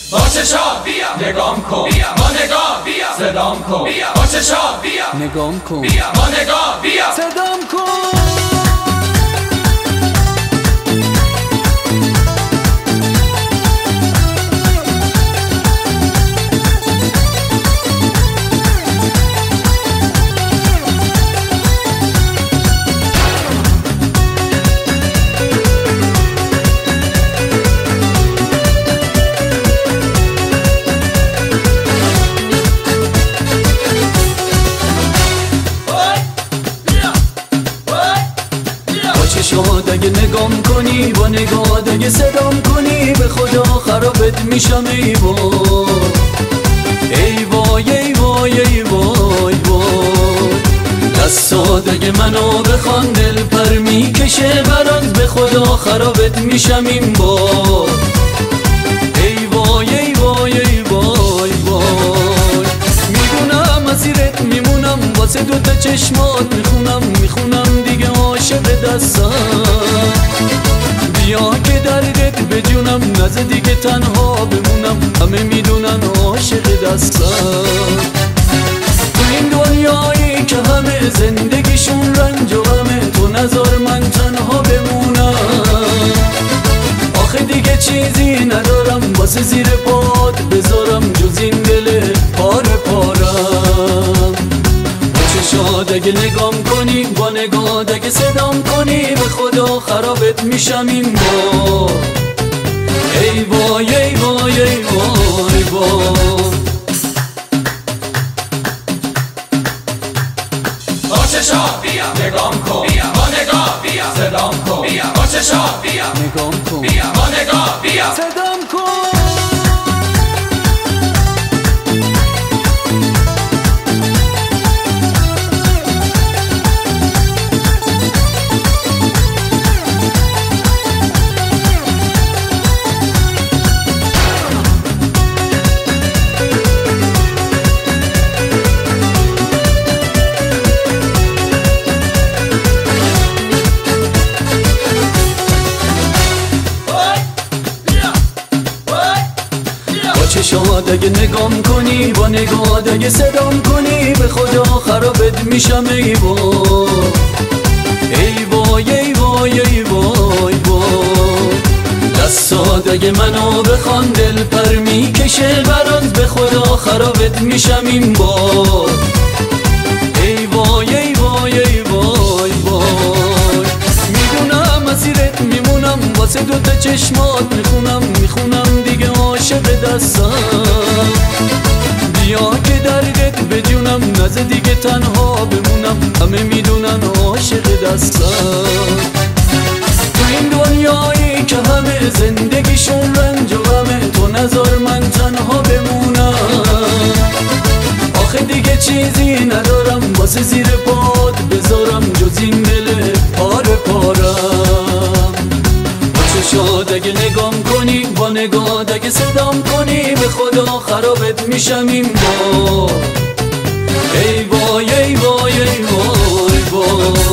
با چشا بیا نگام کن بیا با نگاه بیا صدام کن بیا با چشا بیا نگام کن بیا با نگاه بیا صدام کن. چشات اگه نگام کنی با نگات اگه صدام کنی به خدا خرابت میشم ای وای ای وای ای وای ای وای وای. دستات اگه منو بخوان دل پر میکشه برات به خدا خرابت میشم این بار ای وای ای وای ای وای وای. میدونم مسیرت میمونم واسه دوتا چشمات میخونم دیگه عاشق دستم بیا که دردت به جونم نزه دیگه تنها بمونم همه میدونن عاشق دستم تو این دنیایی که همه زندگیشون رنج و غمه تو نذار من تنها بمونم آخه دیگه چیزی ندارم واسه زیر پات بذارم جز این دل پاره پارم. چشات اگه نگام کنی با نگات اگه صدام کنی به خدا خرابت میشم این بار ای وای ای وای ای وای وای. با چشا بیا نگام کن بیا با نگاه بیا صدام کن بیا با چشا بیا نگام کن بیا با نگاه بیا صدام کن. چشات اگه نگام کنی با نگات اگه صدام کنی به خدا خرابت میشم ای وای ای وای ای وای ای وای وای. دستات اگه منو بخوان دل پر میکشه برات به خدا خرابت میشم این بار ای وای ای وای ای وای وای. میدونم مسیرت میمونم واسه دوتا چشمات میخونم دیگه عاشق دستم بیا که دردت به جونم نزه دیگه تنها بمونم همه میدونن عاشق دستم تو این دنیایی که همه زندگیشون رنج و غمه تو نذار من تنها بمونم آخه دیگه چیزی ندارم واسه زیر پات بذارم جز این دل پاره پارم. چشات اگه نگام کنی با نگات اگه صدام کنی به خدا خرابت میشم این بار ای وای ای وای ای وای وای.